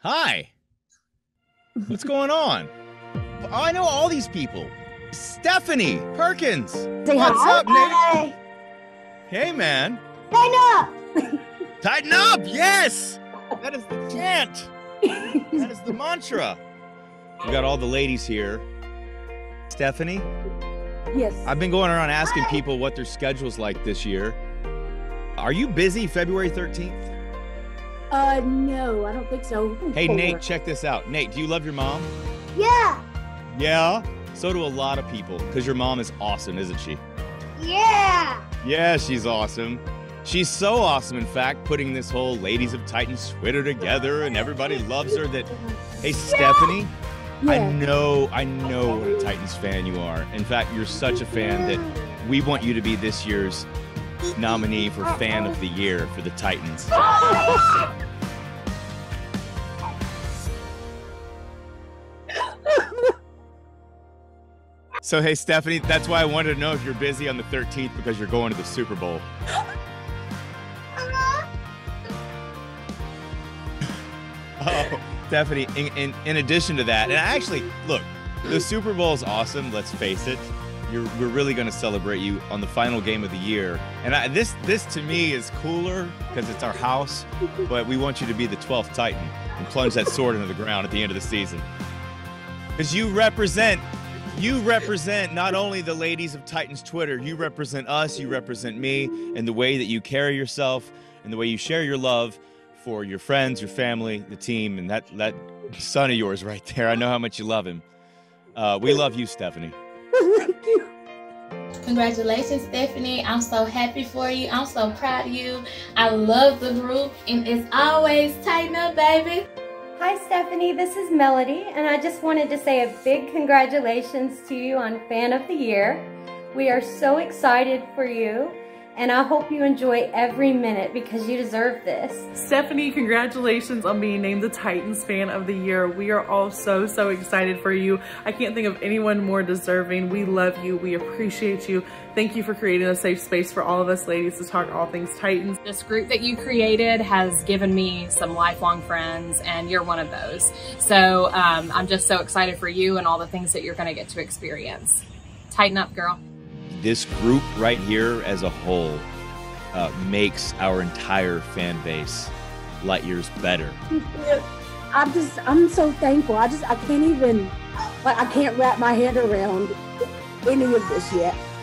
Hi. What's going on? Oh, I know all these people. Stephanie Perkins. Say What's hi. up, Nate? Hi. Hey, man. Line up. Tighten up. Yes. That is the chant. That is the mantra. We got all the ladies here. Stephanie, Yes. I've been going around asking people what their schedule's like this year. Are you busy February 13th? No, I don't think so. Hey, Nate, check this out. Nate, do you love your mom? Yeah. Yeah? So do a lot of people, because your mom is awesome, isn't she? Yeah. Yeah, she's awesome. She's so awesome, in fact, putting this whole Ladies of Titans Twitter together, and everybody loves her. Hey, Stephanie, Yeah. I know what a Titans fan you are. In fact, you're such a fan that we want you to be this year's nominee for Fan of the Year for the Titans. So, hey, Stephanie, that's why I wanted to know if you're busy on the 13th because you're going to the Super Bowl. Oh, Stephanie, in addition to that, and actually, look, the Super Bowl is awesome, let's face it. We're really going to celebrate you on the final game of the year. And this to me is cooler because it's our house, but we want you to be the 12th Titan and plunge that sword into the ground at the end of the season. Because you represent not only the Ladies of Titans Twitter, you represent us, you represent me, and the way that you carry yourself and the way you share your love for your friends, your family, the team, and that son of yours right there. I know how much you love him. We love you, Stephanie. Thank you. Congratulations, Stephanie. I'm so happy for you. I'm so proud of you. I love the group, and it's always tighten up, baby. Hi Stephanie, this is Melody, and I just wanted to say a big congratulations to you on Fan of the Year. We are so excited for you, and I hope you enjoy every minute because you deserve this. Stephanie, congratulations on being named the Titans Fan of the Year. We are all so excited for you. I can't think of anyone more deserving. We love you. We appreciate you. Thank you for creating a safe space for all of us ladies to talk all things Titans. This group that you created has given me some lifelong friends, and you're one of those. So I'm just so excited for you and all the things that you're going to get to experience. Tighten up, girl. This group right here as a whole makes our entire fan base light years better. I'm so thankful. I can't even, I can't wrap my head around any of this yet.